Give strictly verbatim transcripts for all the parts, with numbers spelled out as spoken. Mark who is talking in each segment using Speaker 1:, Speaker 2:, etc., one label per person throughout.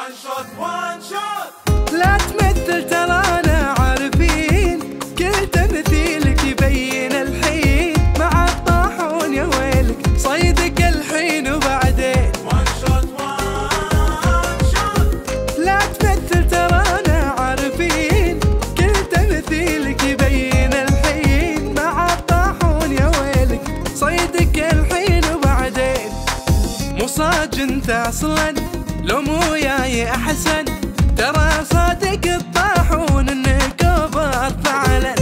Speaker 1: وان شوت وان شوت.
Speaker 2: لا تمثل ترانا عارفين، كل تمثيلك يبين الحين، مع الطاحون يا ويلك صيدك الحين وبعدين.
Speaker 1: وان شوت وان شوت.
Speaker 2: لا تمثل ترانا عارفين، كل تمثيلك يبين الحين، مع الطاحون يا ويلك صيدك الحين وبعدين. مو صاج انت اصلا لو مو وياي احسن، ترى صادق الطاحون انك اوفر فعلا.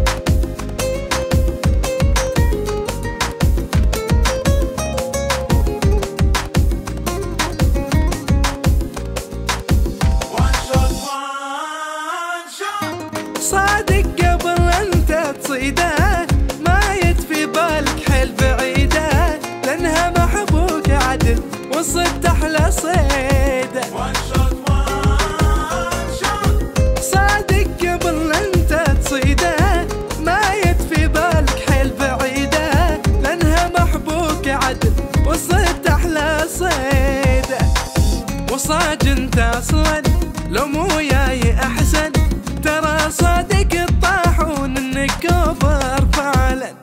Speaker 1: وان شوت وان شوت.
Speaker 2: صادق قبل انت تصيده، ما يتفي بالك حيل بعيده، لانها محبوك عدل وصدت احلى صيده.
Speaker 1: وان شوت وان شوت.
Speaker 2: صادق قبل انت تصيده، ما يتفي بالك حيل بعيده، لانها محبوك عدل وصدت احلى صيده. وصاج انت اصلا لو مو وياي احسن، ترى صادق الطاحون انك اوفر فعلا.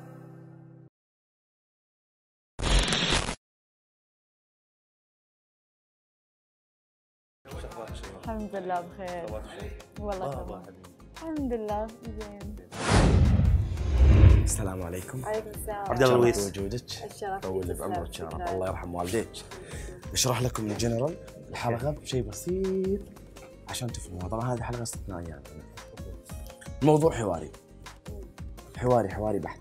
Speaker 3: الحمد لله بخير. والله تمام. الحمد لله زين.
Speaker 4: السلام عليكم.
Speaker 3: عليكم السلام.
Speaker 5: عبد الله لويس.
Speaker 4: بوجودك.
Speaker 3: الشرف
Speaker 4: طول بعمرك يا رب، الله يرحم والديك. بشرح لكم الجنرال الحلقه بشيء بسيط عشان تفهموها. طبعا هذه حلقه استثنائيه يعني. الموضوع حواري حواري حواري بحت.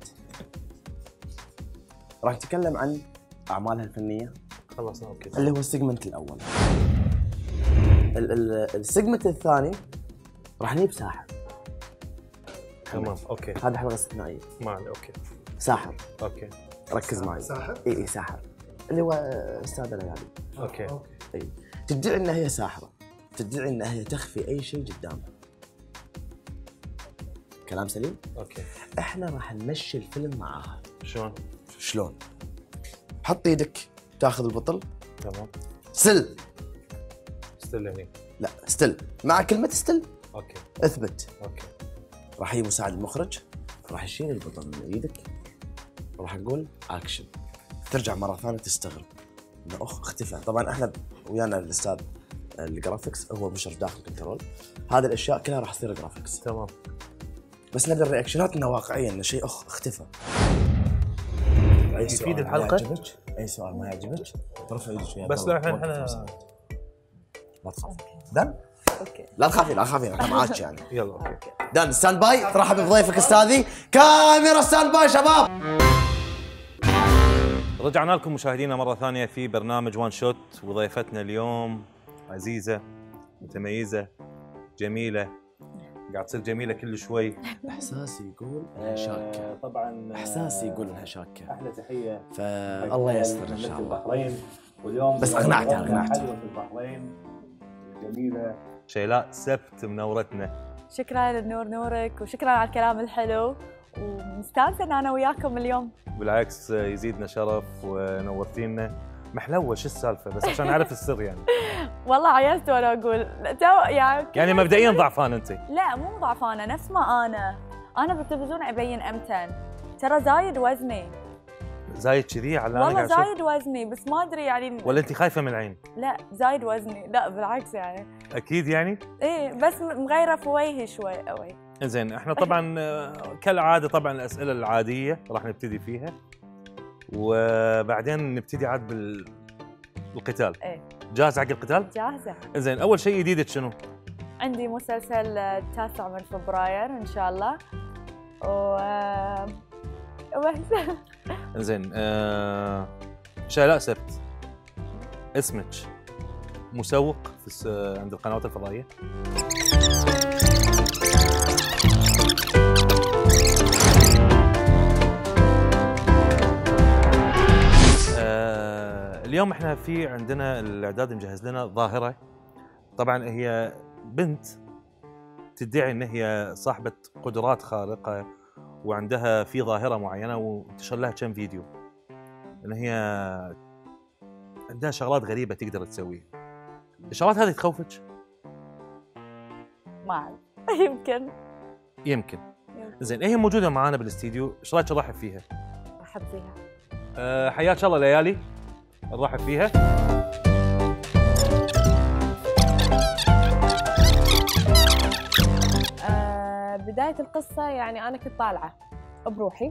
Speaker 4: راح نتكلم عن اعمالها الفنيه.
Speaker 5: خلصنا اوكي.
Speaker 4: اللي هو السيجمنت الاول. ال- ال- السيجمنت الثاني راح نجيب ساحر.
Speaker 5: تمام اوكي.
Speaker 4: هذه حلقه استثنائيه.
Speaker 5: ما عليه اوكي.
Speaker 4: ساحر،
Speaker 5: اوكي
Speaker 4: ركز معي. ساحر؟ اي اي ساحر، اللي هو استاذ الليالي.
Speaker 5: اوكي.
Speaker 4: اي تدعي انها هي ساحره، تدعي انها هي تخفي اي شيء قدامها. كلام سليم؟
Speaker 5: اوكي.
Speaker 4: احنا راح نمشي الفيلم معاها.
Speaker 5: شلون؟
Speaker 4: شلون؟ حط ايدك، تاخذ البطل.
Speaker 5: تمام.
Speaker 4: سل.
Speaker 5: استل هني.
Speaker 4: لا ستل، مع كلمه ستل
Speaker 5: اوكي.
Speaker 4: اثبت.
Speaker 5: اوكي.
Speaker 4: راح يجي مساعد المخرج، راح يشيل البطل من ايدك، وراح نقول اكشن. ترجع مره ثانيه تستغرب انه اخ اختفى. طبعا احنا ويانا الاستاذ الجرافيكس هو مشرف داخل كنترول، هذه الاشياء كلها راح تصير جرافيكس.
Speaker 5: تمام.
Speaker 4: بس نبدا الرياكشنات انه واقعيا انه شيء اخ اختفى. اي سؤال
Speaker 5: يفيد
Speaker 4: ما
Speaker 5: الحلقة؟
Speaker 4: يعجبك، اي سؤال ما يعجبك رفع ايدك شويه.
Speaker 5: بس لا الحين احنا
Speaker 4: لا تخاف. دان؟
Speaker 3: اوكي.
Speaker 4: لا تخافي لا تخافي انا معاك يعني.
Speaker 5: يلا اوكي.
Speaker 4: دان ستاند باي، ترحب بضيفك استاذي. كاميرا ستاند باي شباب.
Speaker 5: رجعنا لكم مشاهدينا مرة ثانية في برنامج وان شوت، وضيفتنا اليوم عزيزة متميزة جميلة، قاعد تصير جميلة كل شوي.
Speaker 4: احساسي يقول انها شاكه.
Speaker 5: طبعا
Speaker 4: احساسي يقول انها شاكه.
Speaker 5: احلى تحية
Speaker 4: فالله يستر ان شاء الله.
Speaker 5: البحرين، واليوم
Speaker 4: بس اقنعتها اقنعتها.
Speaker 5: حلوة البحرين جميلة. شيلاء سبت منورتنا.
Speaker 3: شكرا للنور نورك، وشكرا على الكلام الحلو، ومستانسه ان انا وياكم اليوم.
Speaker 5: بالعكس يزيدنا شرف ونورتينا. محلوة شو السالفة بس عشان اعرف السر يعني.
Speaker 3: والله عيزت وانا اقول تو يعني
Speaker 5: يعني مبدئيا ضعفان انت؟
Speaker 3: لا مو ضعفانه، نفس ما انا انا بالتلفزيون ابين امتن، ترى زايد وزني.
Speaker 5: زايد كذي على انا
Speaker 3: والله
Speaker 5: قاعد اشوف؟
Speaker 3: زايد وزني بس ما ادري يعني.
Speaker 5: ولا انت خايفة من العين؟
Speaker 3: لا زايد وزني، لا بالعكس يعني.
Speaker 5: اكيد يعني؟
Speaker 3: ايه بس مغيره في وجهي شوي قوي.
Speaker 5: زين احنا طبعا كالعاده طبعا الاسئله العاديه راح نبتدي فيها، وبعدين نبتدي عاد بالقتال.
Speaker 3: ايه
Speaker 5: جاهز حق القتال؟
Speaker 3: جاهزه.
Speaker 5: زين اول شيء جديدك شنو؟
Speaker 3: عندي مسلسل التاسع من فبراير ان شاء الله. و وبس.
Speaker 5: زين آه... شيلاء سبت، اسمك مسوق في الس... عند القنوات الفضائيه؟ آه... اليوم احنا في عندنا الاعداد مجهز لنا ظاهره. طبعا هي بنت تدعي ان هي صاحبه قدرات خارقه وعندها في ظاهره معينه، وانتشر لها كم فيديو ان هي عندها شغلات غريبه تقدر تسويها. الشغلات هذه تخوفك؟
Speaker 3: ما اعرف يمكن
Speaker 5: يمكن. زين هي موجوده معانا بالاستديو، ايش رايك نرحب فيها؟
Speaker 3: رحب فيها.
Speaker 5: أه حياك الله ليالي، نرحب فيها.
Speaker 6: آه بداية القصة يعني أنا كنت طالعة بروحي.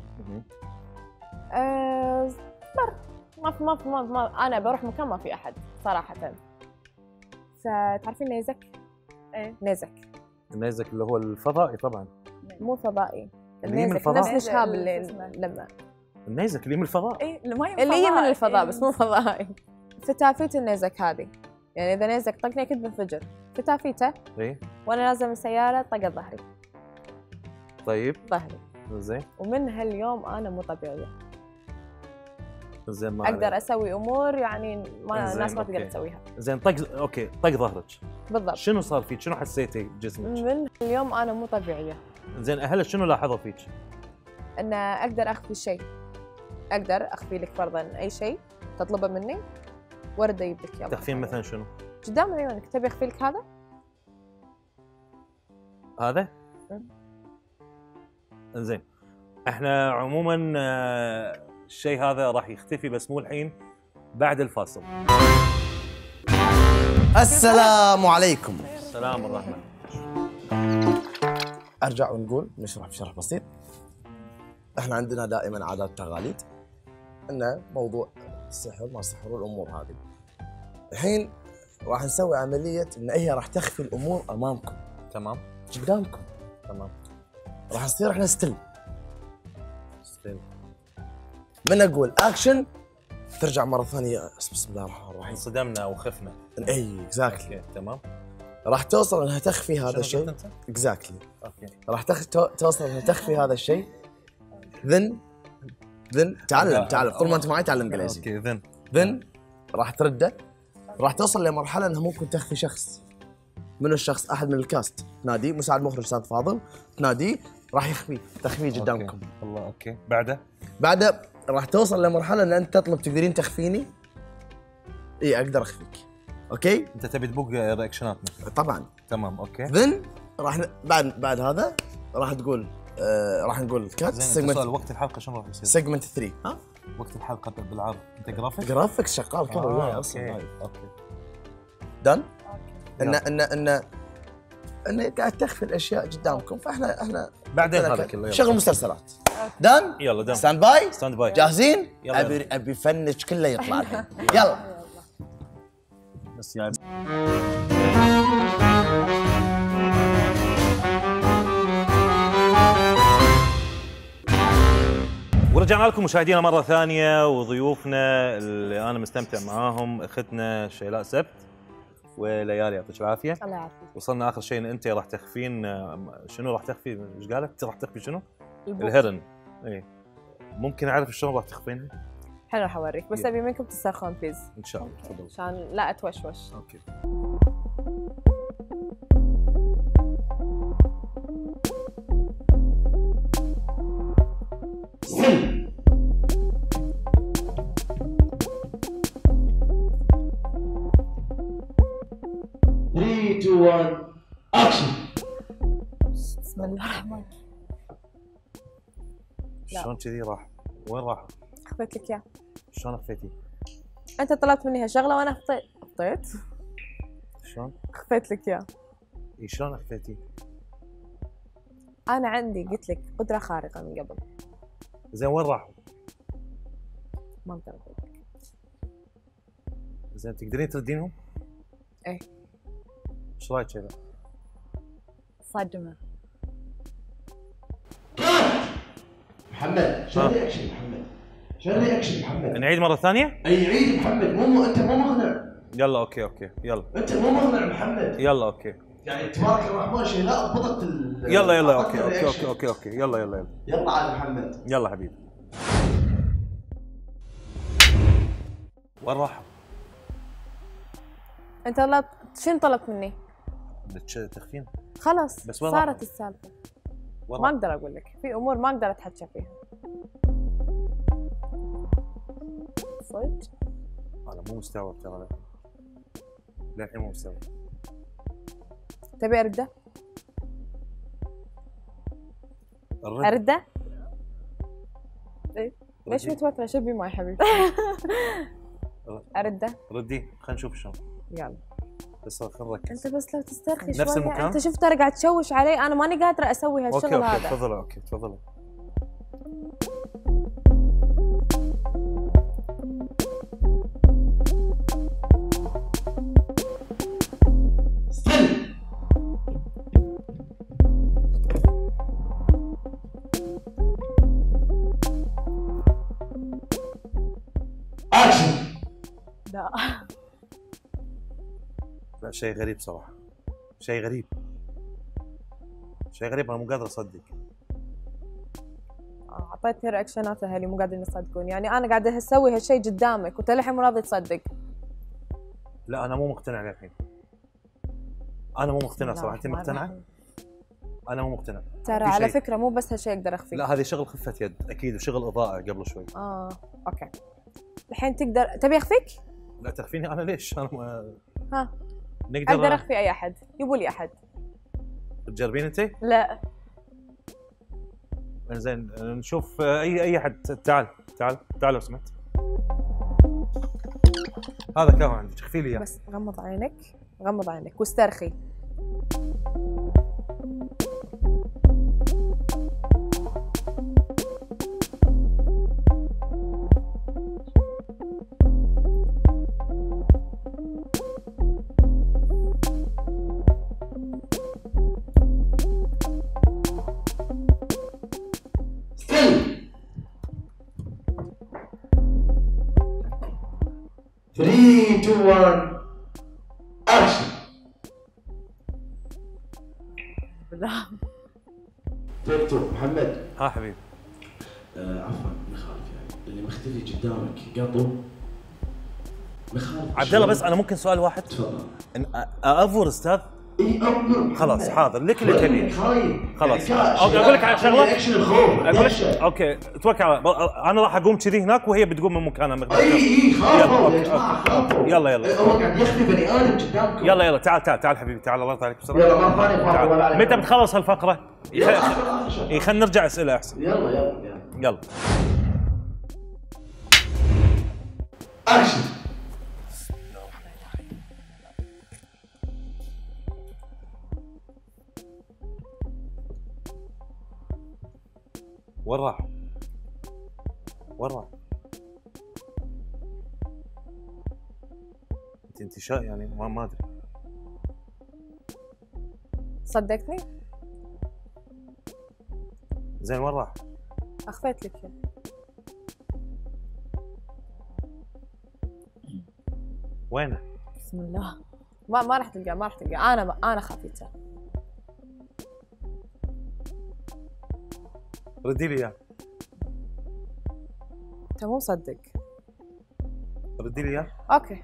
Speaker 6: آه مر ما في ما في ما, ما أنا بروح مكان ما في أحد صراحة. فتعرفين نيزك؟
Speaker 3: ايه
Speaker 6: نيزك
Speaker 5: النيزك اللي هو الفضائي طبعا.
Speaker 6: مو فضائي،
Speaker 5: اللي هي من
Speaker 6: النيزك
Speaker 5: الفضاء؟
Speaker 6: نفس الشهاب
Speaker 3: اللي
Speaker 6: اللي
Speaker 3: اسمه.
Speaker 6: لما
Speaker 5: النيزك اللي من الفضاء.
Speaker 3: ايه اللي ما
Speaker 6: اللي هي من
Speaker 3: فضاء.
Speaker 6: الفضاء
Speaker 3: إيه.
Speaker 6: بس مو فضائي. فتافيت النيزك هذه، يعني إذا نيزك طقني أكيد بنفجر. فتافيته
Speaker 5: ايه
Speaker 6: وأنا نازلة من السيارة طقت ظهري
Speaker 5: طيب
Speaker 6: ظهري
Speaker 5: زين
Speaker 6: ومن هاليوم أنا مو طبيعية.
Speaker 5: زين ما
Speaker 6: أقدر
Speaker 5: عليك.
Speaker 6: أسوي أمور يعني ما
Speaker 5: زين،
Speaker 6: الناس ما
Speaker 5: أوكي.
Speaker 6: تقدر تسويها.
Speaker 5: زين طق اوكي طق ظهرك،
Speaker 6: بالضبط.
Speaker 5: شنو صار فيك؟ شنو حسيتي بجسمك؟
Speaker 6: من اليوم أنا مو طبيعية.
Speaker 5: زين اهلك شنو لاحظوا فيك؟
Speaker 6: ان اقدر اخفي شيء، اقدر اخفي لك فرضا اي شيء تطلبه مني وارد اجيب لك اياه.
Speaker 5: تخفين مثلا شنو؟
Speaker 6: قدام عيونك تبي اخفي لك هذا؟
Speaker 5: هذا؟ زين احنا عموما آه، الشيء هذا راح يختفي بس مو الحين، بعد الفاصل.
Speaker 4: السلام عليكم.
Speaker 5: السلام والرحمه.
Speaker 4: ارجع ونقول نشرح بشرح بسيط. احنا عندنا دائما عادات وتقاليد، ان موضوع السحر ما السحر والامور هذه. الحين راح نسوي عمليه ان هي راح تخفي الامور امامكم
Speaker 5: تمام
Speaker 4: قدامكم.
Speaker 5: تمام.
Speaker 4: راح نصير احنا ستيل.
Speaker 5: ستيل.
Speaker 4: من اقول اكشن ترجع مره ثانيه بسم الله الرحمن الرحيم.
Speaker 5: انصدمنا او خفنا.
Speaker 4: اي اكزاكتلي.
Speaker 5: اوكي تمام.
Speaker 4: راح توصل انها تخفي هذا
Speaker 5: شنو
Speaker 4: الشيء.
Speaker 5: قلت أنت؟
Speaker 4: اكزاكتلي.
Speaker 5: اوكي
Speaker 4: راح تخ... تو- توصل انها تخفي هذا الشيء. ذن ذن تعلم تعلم طول ما انت معي تعلم انجليزي.
Speaker 5: اوكي ذن
Speaker 4: ذن راح ترده. راح توصل لمرحله انها ممكن تخفي شخص. منو الشخص؟ احد من الكاست. تناديه مساعد مخرج استاذ فاضل، تناديه راح يخفيه تخفيه قدامكم.
Speaker 5: الله اوكي بعده
Speaker 4: بعدها راح توصل لمرحله ان انت تطلب تقدرين تخفيني؟ اي اقدر اخفيك. اوكي؟
Speaker 5: انت تبي تبوق رياكشناتنا.
Speaker 4: طبعا.
Speaker 5: تمام اوكي.
Speaker 4: ذن راح ن... بعد بعد هذا راح تقول آه راح نقول الكات
Speaker 5: زين
Speaker 4: سيجمنت
Speaker 5: سؤال، وقت الحلقه شنو راح يصير؟
Speaker 4: سيجمنت ثلاثة. ها؟
Speaker 5: وقت الحلقه بالعرض انت جرافيك؟
Speaker 4: جرافيكس شغال كله وياي
Speaker 5: آه،
Speaker 4: اصلا.
Speaker 5: اوكي اوكي.
Speaker 4: دن؟ ان
Speaker 5: يلا.
Speaker 4: ان ان ان قاعد تخفي الاشياء قدامكم، فاحنا احنا
Speaker 5: بعدين
Speaker 4: عندنا
Speaker 5: هذا
Speaker 4: ك-
Speaker 5: كله يلا.
Speaker 4: شغل مسلسلات. دن؟
Speaker 5: يلا دم
Speaker 4: ستاند باي؟
Speaker 5: ستاند باي.
Speaker 4: جاهزين؟
Speaker 5: يلا.
Speaker 4: ابي ابي فنش كله يطلع الحين. يلا.
Speaker 5: بس يا ورجعنا لكم مشاهدينا مرة ثانية، وضيوفنا اللي أنا مستمتع معاهم أختنا شيلاء سبت وليالي يعطيك العافية.
Speaker 6: الله يعافيك.
Speaker 5: وصلنا آخر شيء إن أنت راح تخفين آه، شنو راح تخفي؟ إيش قالت؟ راح تخفي شنو؟
Speaker 6: البوق.
Speaker 5: الهرن. إيه ممكن أعرف شلون راح تخفين؟
Speaker 6: الحين راح اوريك بس
Speaker 5: يلا.
Speaker 6: ابي منكم تصرخون بليز
Speaker 5: إن شاء الله تفضل.
Speaker 6: عشان لا اتوشوش.
Speaker 5: أوكي.
Speaker 7: ثلاثة اثنين واحد اكشن.
Speaker 6: بسم الله الرحمن. لا.
Speaker 5: شلون كذي راح؟ وين راح؟
Speaker 6: خفيت لك اياه.
Speaker 5: شلون اخفيتي؟
Speaker 6: انت طلبت مني هالشغله وانا خطيت خطيت
Speaker 5: شلون؟
Speaker 6: خفيت لك اياه.
Speaker 5: اي شلون اخفيتي؟
Speaker 6: انا عندي قلت لك قدره خارقه من قبل.
Speaker 5: زين وين راحوا؟
Speaker 6: ما اقدر اقول لك.
Speaker 5: زين تقدرين تردينهم؟
Speaker 6: ايه.
Speaker 5: ايش رايك كذا؟
Speaker 3: صدمه.
Speaker 7: محمد شو الرياكشن محمد؟ شو الرياكشن محمد؟
Speaker 5: نعيد مرة ثانية؟
Speaker 7: اي عيد محمد، مو مو انت مو مقنع،
Speaker 5: يلا اوكي اوكي يلا
Speaker 7: انت مو مقنع محمد.
Speaker 5: يلا اوكي
Speaker 7: يعني تبارك الرحمن شيلاء ضبطت ال
Speaker 5: يلا يلا
Speaker 7: ضبطت
Speaker 5: اوكي اوكي
Speaker 7: الرياكشن.
Speaker 5: اوكي اوكي اوكي يلا يلا يلا
Speaker 7: يلا عاد محمد.
Speaker 5: يلا حبيبي. وين راحوا؟
Speaker 6: انت طلبت شنو طلبت مني؟
Speaker 5: بتش- تخفين؟
Speaker 6: خلاص
Speaker 5: بس وين
Speaker 6: صارت
Speaker 5: راحوا؟
Speaker 6: السالفه.
Speaker 5: وين
Speaker 6: ما
Speaker 5: راحوا؟
Speaker 6: اقدر اقول لك، في امور ما اقدر اتحكى فيها. صدق؟
Speaker 5: انا مو مستوعب ترى. للحين مو مستوعب.
Speaker 6: تبي ارده؟
Speaker 5: الرد
Speaker 6: ارده؟
Speaker 5: ردي.
Speaker 6: ليش متوترة؟ شربي ماي حبيبتي. ارده؟
Speaker 5: ردي خلينا نشوف شلون.
Speaker 6: يلا.
Speaker 5: بس خلينا نركز.
Speaker 6: انت بس لو تسترخي
Speaker 5: نفس
Speaker 6: شوية.
Speaker 5: المكان؟
Speaker 6: انت شفت ترى قاعد تشوش علي، انا ماني قادرة اسوي
Speaker 5: اوكي
Speaker 6: هالشغل
Speaker 5: اوكي
Speaker 6: هذا.
Speaker 5: تفضلوا اوكي تفضلوا.
Speaker 7: ستيل. اكشن.
Speaker 3: لا
Speaker 5: لا شيء غريب صراحه، شيء غريب، شيء غريب انا مو قادر اصدق.
Speaker 6: آه، اعطيتني رياكشنات اهلي مو قادرين يصدقون، يعني انا قاعدة اسوي هالشيء قدامك وانت للحين مو راضي تصدق.
Speaker 5: لا انا مو مقتنع للحين. انا مو مقتنع
Speaker 6: بسم الله
Speaker 5: صراحه. انت
Speaker 6: الرحمن
Speaker 5: مقتنعه؟
Speaker 6: الرحيم.
Speaker 5: انا مو مقتنع.
Speaker 6: ترى
Speaker 5: في
Speaker 6: على
Speaker 5: شيء.
Speaker 6: فكرة مو بس هالشيء اقدر اخفيه.
Speaker 5: لا هذه شغل خفه يد اكيد، وشغل اضاءه قبل شوي.
Speaker 6: اه اوكي. الحين تقدر تبي اخفيك؟
Speaker 5: لا تخفيني انا ليش؟ انا ما...
Speaker 6: ها
Speaker 5: نقدر
Speaker 6: اقدر اخفي اي احد، يبوا لي احد.
Speaker 5: تجربين انت؟
Speaker 3: لا
Speaker 5: زين نشوف اي اي احد. تعال تعال تعال لو سمحت. هذا كم عندك؟ اخفي لي اياه.
Speaker 6: بس غمض عينك، غمض عينك واسترخي.
Speaker 7: ستيل. ثلاثة اثنين واحد اكشن.
Speaker 3: لا
Speaker 7: تيك تو. محمد.
Speaker 5: ها حبيبي.
Speaker 7: آه عفوا مخالف يعني اللي مختفي قدامك قطو مخالف.
Speaker 5: عبد الله بس انا ممكن سؤال واحد؟
Speaker 7: تفضل.
Speaker 5: إن افور استاذ؟
Speaker 7: اي امر.
Speaker 5: خلاص حاضر لك اللي تبيه.
Speaker 7: خايف.
Speaker 5: خلاص.
Speaker 7: يعني كا-
Speaker 5: أوكي، أقول لك على شغلة؟
Speaker 7: اكشن الخوف.
Speaker 5: اقول لك
Speaker 7: دهشة.
Speaker 5: اوكي توكل على انا راح اقوم كذي هناك وهي بتقوم من مكانها.
Speaker 7: اي اي خافوا
Speaker 5: يلا،
Speaker 7: يا
Speaker 5: أوكي،
Speaker 7: جماعه
Speaker 5: أوكي،
Speaker 7: خافوا.
Speaker 5: أوكي. يلا، يلا.
Speaker 7: هو قاعد يخفي بني ادم قدامكم.
Speaker 5: يلا يلا تعال تعال تعال حبيبي تعال الله يرضى عليك بسرعه.
Speaker 7: يلا مرة ثانية فاضل ولا
Speaker 5: تعال.
Speaker 7: عليك.
Speaker 5: متى بتخلص هالفقره؟
Speaker 7: يلا آخر- آخر شيء.
Speaker 5: اي خلينا نرجع اسئله احسن.
Speaker 7: يلا يلا يلا.
Speaker 5: يلا
Speaker 7: اكشن.
Speaker 5: وين راح؟ وين راح؟ انت انت شا يعني ما ما ادري.
Speaker 6: صدقتني؟
Speaker 5: زين وين راح؟
Speaker 6: اخفيت لك إياه.
Speaker 5: وينه؟
Speaker 6: بسم الله. ما ما راح تلقاه، ما راح تلقاه، انا انا خفيته.
Speaker 5: ردي لي اياه.
Speaker 6: انت مو مصدق.
Speaker 5: ردي لي اياه.
Speaker 6: اوكي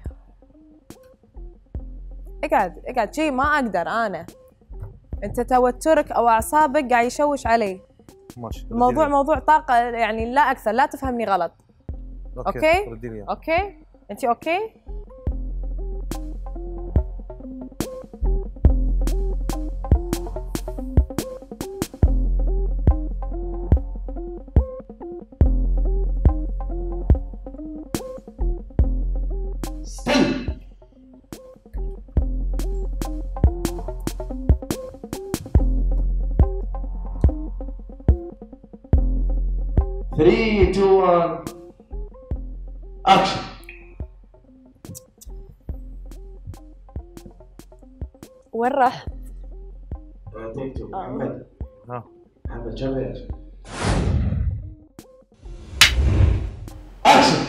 Speaker 6: اقعد اقعد شي، ما اقدر انا. انت توترك او اعصابك قاعد يشوش علي.
Speaker 5: ماشي. ردي لي
Speaker 6: الموضوع
Speaker 5: إياه.
Speaker 6: موضوع طاقه يعني، لا اكثر، لا تفهمني غلط. أوكي؟
Speaker 5: ردي لي اياه.
Speaker 6: اوكي انت اوكي؟
Speaker 7: ستيل. ثلاثة اثنين واحد اكشن.
Speaker 3: وين رحت؟
Speaker 7: تيك تو. محمد.
Speaker 5: ها
Speaker 7: محمد جنبي. اكشن.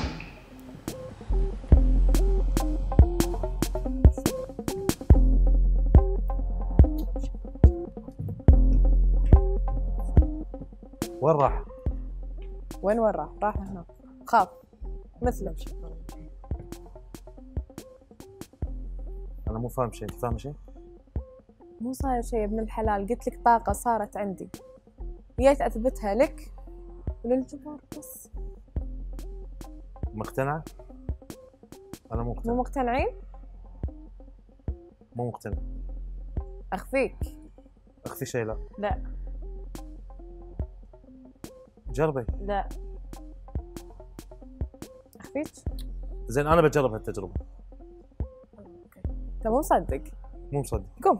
Speaker 5: وين راح؟
Speaker 6: وين وين راح؟ راح هناك. خاف مثله.
Speaker 5: انا مو فاهم شيء، انت فاهم شيء؟
Speaker 6: مو صاير شيء يا ابن الحلال، قلت لك طاقة صارت عندي، جيت أثبتها لك وللجمهور بس.
Speaker 5: مقتنعه؟ انا مو
Speaker 6: مو
Speaker 5: مقتنع.
Speaker 6: مقتنعين؟
Speaker 5: مو مقتنع.
Speaker 6: اخفيك.
Speaker 5: اخفي شيء لا.
Speaker 3: لا
Speaker 5: جربي.
Speaker 3: لا
Speaker 6: اخفيك؟
Speaker 5: زين انا بجرب هالتجربه.
Speaker 6: انت مو مصدق.
Speaker 5: مو مصدق.
Speaker 6: قم.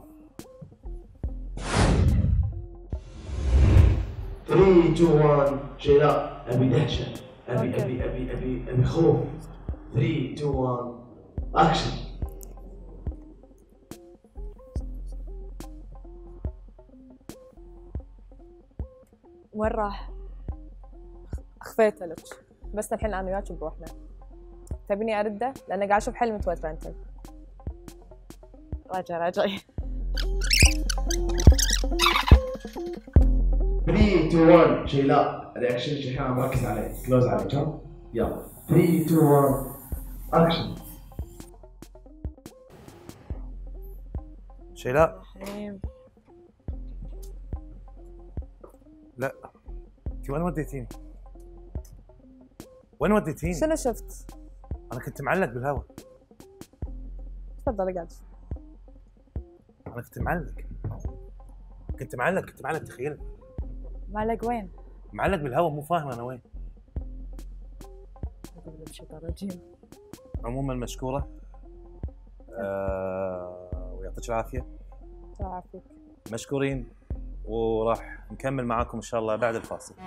Speaker 7: ثلاثة اثنين واحد شيلاء ابي دهشه ابي
Speaker 6: أوكي.
Speaker 7: ابي ابي ابي ابي خوف ثلاثة اثنين واحد اكشن.
Speaker 3: وين راح؟
Speaker 6: اخفيته لك بس الحين انا وياك بروحنا. تبيني ارده؟ لان قاعد اشوف حلم متوتره انت.
Speaker 3: راجع راجع
Speaker 7: ثلاثة اثنين واحد شيلاء رياكشن الحين انا مركز عليه كلوز عليك ها يلا ثلاثة اثنين واحد اكشن.
Speaker 5: شيلاء
Speaker 3: رحيم.
Speaker 5: لا انت وين وديتيني؟ وين وديتيني؟
Speaker 6: شنو شفت؟
Speaker 5: انا كنت معلق بالهواء.
Speaker 6: تفضل اقعد.
Speaker 5: انا كنت معلق كنت معلق كنت معلق تخيل
Speaker 3: معلق وين؟
Speaker 5: معلق بالهواء مو فاهم انا وين.
Speaker 3: الشيطان الرجيم.
Speaker 5: عموما مشكوره آه ويعطيك العافيه.
Speaker 6: الله يعافيك.
Speaker 5: مشكورين وراح نكمل معاكم ان شاء الله بعد الفاصل.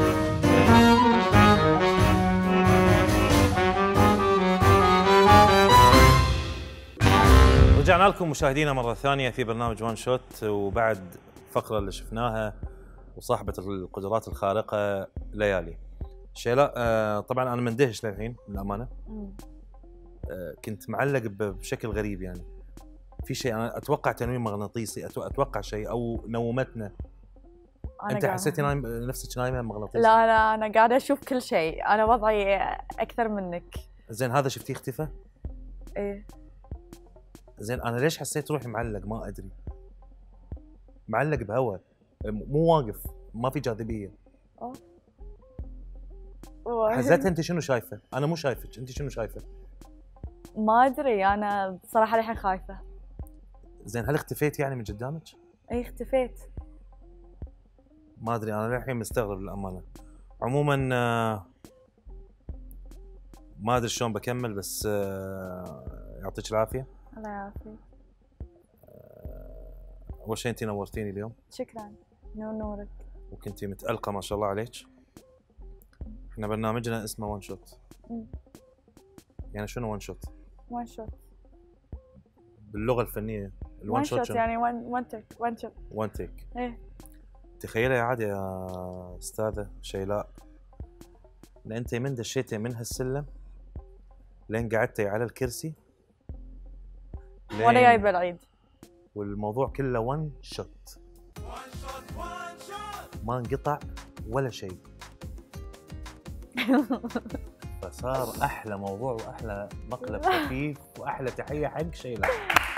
Speaker 5: رجعنا لكم مشاهدينا مرة ثانية في برنامج وان شوت، وبعد الفقرة اللي شفناها وصاحبة القدرات الخارقة ليالي. شيلاء آه طبعا أنا مندهش للحين للأمانة. آه كنت معلق بشكل غريب يعني. في شيء أنا أتوقع تنويم مغناطيسي، أتوقع شيء أو نومتنا. أنت
Speaker 3: قاعدة-
Speaker 5: حسيتي نايم نفسك نايمة مغناطيسي؟
Speaker 3: لا لا انا قاعده اشوف كل شيء، انا وضعي اكثر منك.
Speaker 5: زين هذا شفتيه اختفى؟
Speaker 3: ايه
Speaker 5: زين أنا ليش حسيت روحي معلق ما أدري. معلق بهواء مو واقف، ما في جاذبية. حزتها انت شنو شايفه؟ انا مو شايفك، انت شنو شايفه؟
Speaker 3: ما ادري انا بصراحه الحين خايفه.
Speaker 5: زين هل اختفيت يعني من قدامك؟
Speaker 3: اي اختفيت.
Speaker 5: ما ادري انا للحين مستغرب للامانه. عموما آه، ما ادري شلون بكمل بس آه، يعطيك العافيه.
Speaker 3: الله يعافيك.
Speaker 5: اول شيء انت نورتيني اليوم
Speaker 3: شكرا. نور نورك.
Speaker 5: وكنتي متألقة ما شاء الله عليك. احنا برنامجنا اسمه وان شوت.
Speaker 3: مم.
Speaker 5: يعني شنو وان شوت؟
Speaker 3: وان شوت.
Speaker 5: باللغة الفنية
Speaker 3: وان
Speaker 5: الوان
Speaker 3: شوت
Speaker 5: شوت
Speaker 3: يعني وان وان تيك وان شوت.
Speaker 5: وان تيك.
Speaker 3: ايه
Speaker 5: تخيلي عاد يا استاذة شيلاء ان انت من دشيتي من هالسلم لين قعدتي على الكرسي لين-
Speaker 3: ولا جايبه العيد.
Speaker 5: والموضوع كله وان شوت، ما انقطع ولا شيء. فصار احلى موضوع واحلى مقلب خفيف واحلى تحيه حق شيلاء.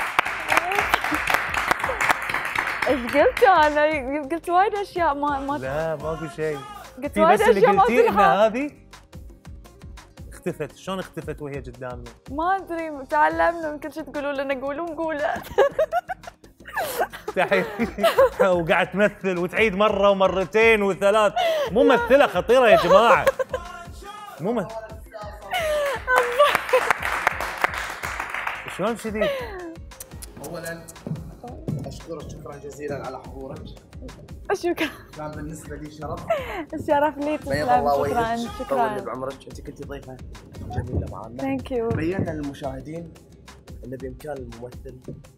Speaker 3: ايش قلت انا؟ قلت وايد اشياء ما ما
Speaker 5: لا ماكو شيء،
Speaker 3: قلت
Speaker 5: في
Speaker 3: وايد
Speaker 5: بس اللي
Speaker 3: اشياء ما
Speaker 5: قلتيه ان
Speaker 3: تلحق.
Speaker 5: هذه اختفت. شلون اختفت وهي قدامنا؟
Speaker 3: ما ادري تعلمنا من كل شيء تقولوا لنا قولوا نقوله.
Speaker 5: تحيه وقاعد تمثل وتعيد مره ومرتين وثلاث. ممثله خطيره يا جماعه. ممثل شلون شذي؟
Speaker 7: اولا اشكرك شكرا جزيلا على حضورك،
Speaker 3: شكرا.
Speaker 7: كان بالنسبه لي شرف.
Speaker 3: الشرف لي.
Speaker 7: بيض
Speaker 3: تسلم.
Speaker 7: الله
Speaker 3: شكرا
Speaker 7: وجهك، طول
Speaker 3: شكرا.
Speaker 7: بعمرك، انت كنت ضيفه جميله معنا.
Speaker 3: ثانك يو.
Speaker 7: بينا للمشاهدين ان بامكان الممثل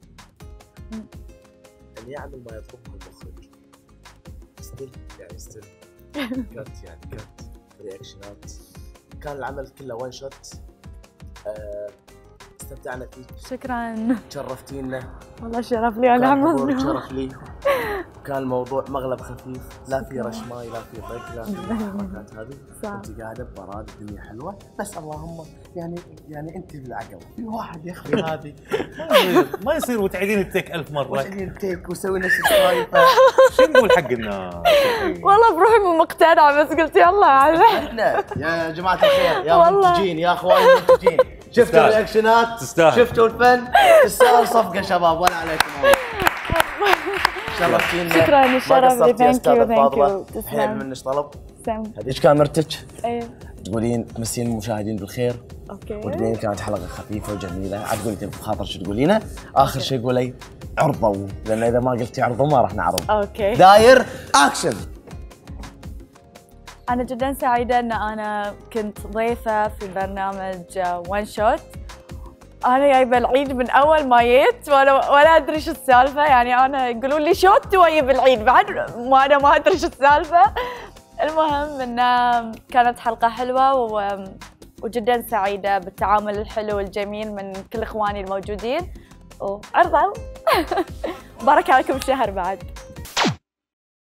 Speaker 7: ان يعمل ما يطلبه المخرج. ستيل يعني ستيل كات يعني كات رياكشنات. كان العمل كله وان شوت. أه استمتعنا فيك،
Speaker 3: شكرا
Speaker 7: شرفتينا.
Speaker 3: والله شرف لي انا
Speaker 7: كان حضورك
Speaker 3: عمرنا.
Speaker 7: شرف لي. كان الموضوع مغلب خفيف، لا في رش ماي لا في طق لا في الحركات هذه.
Speaker 3: صح.
Speaker 7: انت قاعده ببراد الدنيا حلوه، بس اللهم يعني يعني انت بالعقل في واحد يخفي هذه.
Speaker 5: ما يصير وتعيدين التيك ألف مره.
Speaker 7: وتعيدين التيك وسوي نفس السوالفه.
Speaker 5: شو نقول حق الناس؟
Speaker 3: والله بروحي مو مقتنعه بس قلت يلا عاد.
Speaker 7: احنا يا جماعه الخير يا
Speaker 3: والله.
Speaker 7: منتجين يا اخواني المنتجين، شفتوا
Speaker 5: تستاهل.
Speaker 7: الرياكشنات،
Speaker 5: تستاهل.
Speaker 7: شفتوا الفن، تستاهل صفقه شباب ولا عليكم والله. شرفتينا.
Speaker 3: شكراً،
Speaker 7: ما
Speaker 3: الشرف لي.
Speaker 7: قصرتي يا
Speaker 3: Thank you,
Speaker 7: أستاذة
Speaker 3: thank
Speaker 7: فاضلة.
Speaker 3: you.
Speaker 7: الحين
Speaker 3: تسلم.
Speaker 7: منش طلب.
Speaker 3: سم.
Speaker 4: ايش كاميرتك؟
Speaker 3: ايوه
Speaker 4: تقولين تمسين المشاهدين بالخير
Speaker 3: اوكي.
Speaker 4: وتقولين كانت حلقه خفيفه وجميله، عاد قولي انت بخاطر شو تقولينه، اخر شيء قولي عرضوا، لان اذا ما قلتي عرضوا ما راح نعرض.
Speaker 3: اوكي.
Speaker 4: داير اكشن.
Speaker 3: أنا جدا سعيدة أن أنا كنت ضيفة في برنامج وان شوت. أنا جايبة العيد من أول ما جيت ولا ولا أدري شو السالفة، يعني أنا يقولون لي شوت وجايب العيد بعد ما أنا ما أدري شو السالفة. المهم أن كانت حلقة حلوة و... وجدا سعيدة بالتعامل الحلو والجميل من كل إخواني الموجودين وعرضوا. بارك عليكم الشهر بعد.